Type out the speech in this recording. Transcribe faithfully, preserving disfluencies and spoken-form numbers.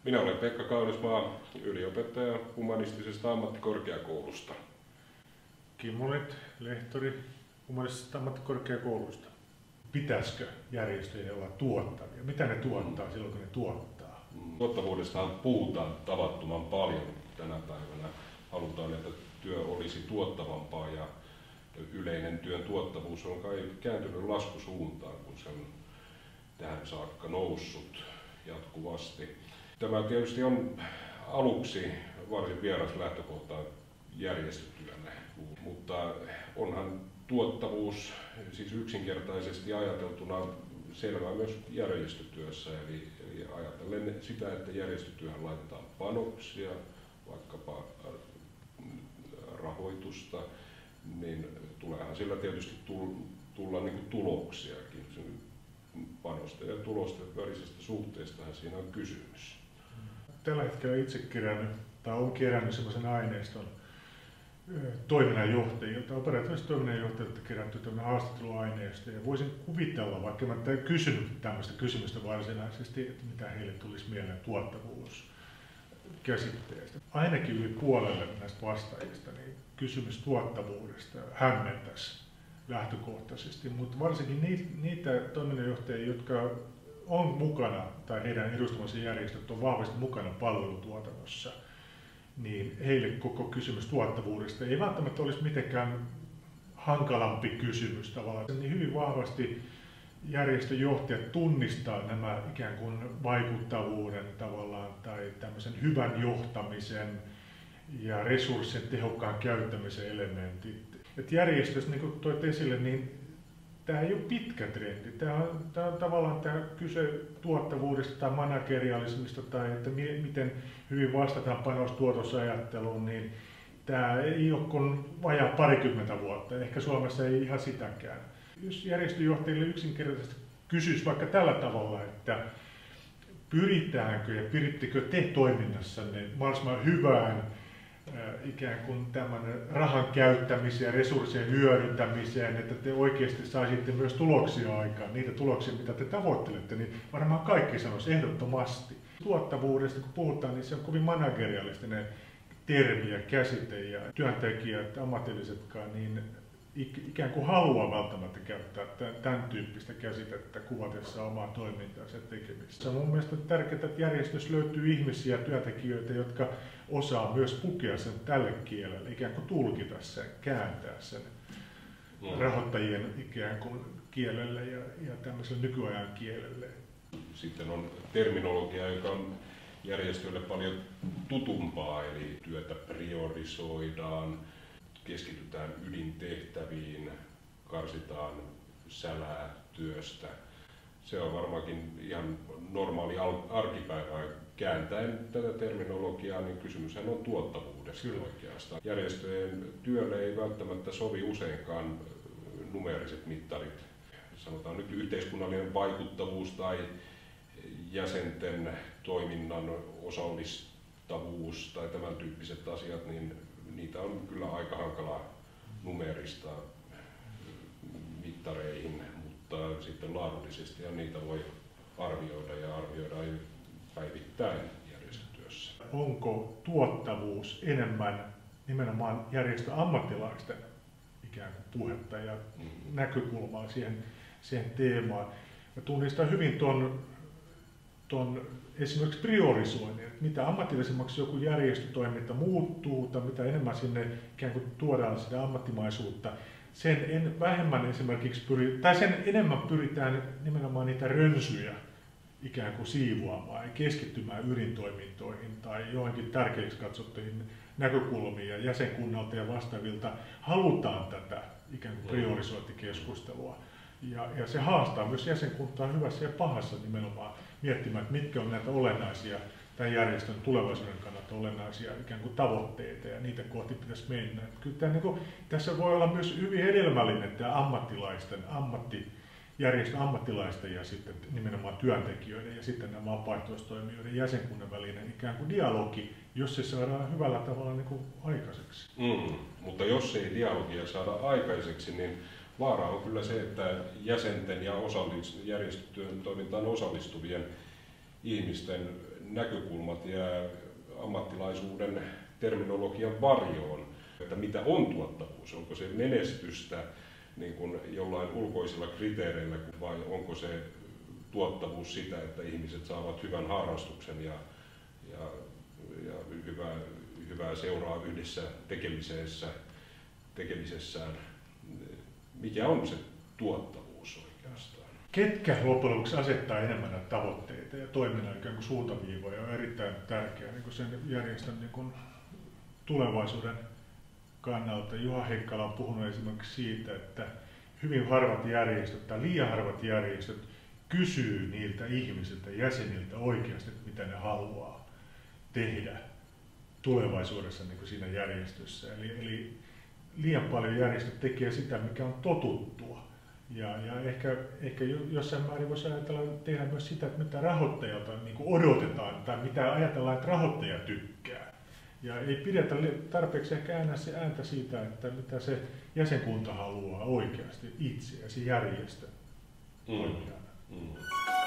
Minä olen Pekka Kaunismaa, yliopettaja humanistisesta ammattikorkeakoulusta. Kimmolet, lehtori humanistisesta ammattikorkeakoulusta. Pitäisikö järjestöjen olla tuottavia? Mitä ne tuottaa silloin, kun ne tuottaa? Tuottavuudestahan puhutaan tavattoman paljon tänä päivänä. Halutaan, että työ olisi tuottavampaa ja yleinen työn tuottavuus on kai kääntynyt laskusuuntaan, kun se on tähän saakka noussut jatkuvasti. Tämä tietysti on aluksi varsin vieras lähtökohta järjestötyölle, mutta onhan tuottavuus siis yksinkertaisesti ajateltuna selvää myös järjestötyössä. Eli, eli ajatellen sitä, että järjestötyöhön laitetaan panoksia, vaikkapa rahoitusta, niin tuleehan sillä tietysti tulla niin kuin tuloksiakin. Panosta ja tulosten välisestä suhteestahan siinä on kysymys. Tällä hetkellä itse kerännyt, tai olen kerännyt sellaisen aineiston toiminnanjohtajilta, operatiivisesti toiminnanjohtajilta kerätty tämmöinen haastatteluaineisto. Ja voisin kuvitella, vaikka mä en kysynyt tämmöistä kysymystä varsinaisesti, että mitä heille tulisi mieleen tuottavuuskäsitteestä. Ainakin yli puolelle näistä vastaajista niin kysymys tuottavuudesta hämmentäisi lähtökohtaisesti, mutta varsinkin niitä toiminnanjohtajia, jotka on mukana tai heidän edustamansa järjestöt on vahvasti mukana palvelutuotannossa, niin heille koko kysymys tuottavuudesta ei välttämättä olisi mitenkään hankalampi kysymys tavallaan. Niin hyvin vahvasti järjestöjohtajat tunnistaa nämä ikään kuin vaikuttavuuden tavallaan tai tämmöisen hyvän johtamisen ja resurssien tehokkaan käyttämisen elementit. Et järjestössä, niin kuin toit esille, niin tämä ei ole pitkä trendi. Tämä on, tämä on tavallaan tämä kyse tuottavuudesta tai managerialismista tai että mi- miten hyvin vastataan panos-tuotosajatteluun, niin tämä ei ole kuin vajaa parikymmentä vuotta. Ehkä Suomessa ei ihan sitäkään. Jos järjestöjohtajille yksinkertaisesti kysyisi vaikka tällä tavalla, että pyritäänkö ja pyrittekö te toiminnassanne mahdollisimman hyvään ikään kuin tämmöinen rahan käyttämiseen ja resurssien hyödyntämiseen, että te oikeasti saisitte myös tuloksia aikaan, niitä tuloksia, mitä te tavoittelette, niin varmaan kaikki sanoisi ehdottomasti. Tuottavuudesta kun puhutaan, niin se on kovin managerialistinen termi ja käsite, ja työntekijät, ammatillisetkaan, niin ikään kuin haluaa välttämättä käyttää tämän tyyppistä käsitettä kuvatessa omaa toimintaansa ja tekemistä. Se on mun mielestä tärkeää, että järjestössä löytyy ihmisiä, työntekijöitä, jotka osaa myös pukea sen tälle kielelle, ikään kuin tulkita sen, kääntää sen mm. rahoittajien ikään kuin kielelle ja, ja tämmöiselle nykyajan kielelle. Sitten on terminologia, joka on järjestöille paljon tutumpaa, eli työtä priorisoidaan, keskitytään ydintehtäviin, karsitaan sälää työstä. Se on varmaankin ihan normaali arkipäivä. Kääntäen tätä terminologiaa, niin kysymyshän on tuottavuudesta Kyllä. oikeastaan. Järjestöjen työlle ei välttämättä sovi useinkaan numeeriset mittarit. Sanotaan nyt yhteiskunnallinen vaikuttavuus tai jäsenten toiminnan osallistavuus tai tämän tyyppiset asiat, niin niitä on kyllä aika hankala numeerista mittareihin, mutta sitten laadullisesti niitä voi arvioida ja arvioidaan päivittäin järjestötyössä. Onko tuottavuus enemmän nimenomaan järjestöammattilaisten ikään kuin puhetta ja mm-hmm. näkökulmaa siihen, siihen teemaan? Mä tunnistan hyvin tuon, tuon esimerkiksi priorisoinnin, että mitä ammatillisemmaksi joku järjestötoiminta muuttuu tai mitä enemmän sinne ikään kuin tuodaan sitä ammattimaisuutta, sen en vähemmän esimerkiksi pyri, tai sen enemmän pyritään nimenomaan niitä rönsyjä ikään kuin siivoamaan ja keskittymään ydintoimintoihin tai johonkin tärkeiksi katsottuihin näkökulmiin ja jäsenkunnalta ja vastaavilta halutaan tätä ikään kuin priorisointikeskustelua. Ja, ja se haastaa myös jäsenkuntaa hyvässä ja pahassa nimenomaan miettimään, että mitkä on näitä olennaisia tämän järjestön tulevaisuuden kannalta olennaisia ikään kuin tavoitteita ja niitä kohti pitäisi mennä. Kyllä tämä, niin kuin, tässä voi olla myös hyvin hedelmällinen tämä ammattilaisten, ammattijärjestön ammattilaisten ja sitten nimenomaan työntekijöiden ja sitten nämä vapaaehtoistoimijoiden jäsenkunnan välinen ikään kuin dialogi, jos se saadaan hyvällä tavalla niin kuin aikaiseksi. Mm, mutta jos ei dialogia saada aikaiseksi, niin vaara on kyllä se, että jäsenten ja osallis- järjestötyön toimintaan osallistuvien ihmisten näkökulmat jää ammattilaisuuden terminologian varjoon, että mitä on tuottavuus, onko se menestystä niin kuin jollain ulkoisilla kriteereillä vai onko se tuottavuus sitä, että ihmiset saavat hyvän harrastuksen ja, ja, ja hyvää, hyvää seuraa yhdessä tekemisessä, tekemisessään. Mikä on se tuottavuus oikeastaan? Ketkä loppujen lopuksi asettaa enemmän näitä tavoitteita ja toiminnan ikään kuin suuntaviivoja on erittäin tärkeää niin kuin sen järjestön niin kuin tulevaisuuden kannalta. Juha Heikkala on puhunut esimerkiksi siitä, että hyvin harvat järjestöt tai liian harvat järjestöt kysyy niiltä ihmisiltä, jäseniltä oikeasti, mitä ne haluaa tehdä tulevaisuudessa niin kuin siinä järjestössä. Eli, eli liian paljon järjestöt tekee sitä, mikä on totuttua. Ja, ja ehkä, ehkä jossain määrin voisi ajatella tehdä myös sitä, että mitä rahoittajalta niin kuin odotetaan tai mitä ajatellaan, että rahoittaja tykkää. Ja ei pidetä tarpeeksi ehkä ääntä siitä, että mitä se jäsenkunta haluaa oikeasti itse ja se järjestö mm. oikeana. Mm.